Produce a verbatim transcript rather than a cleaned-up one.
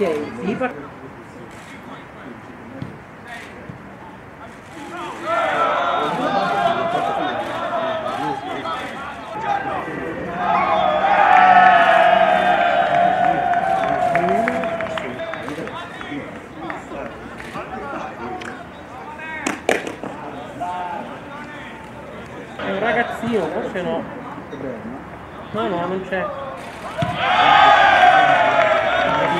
sì, par- è un ragazzino, forse no. No, no, non c'è.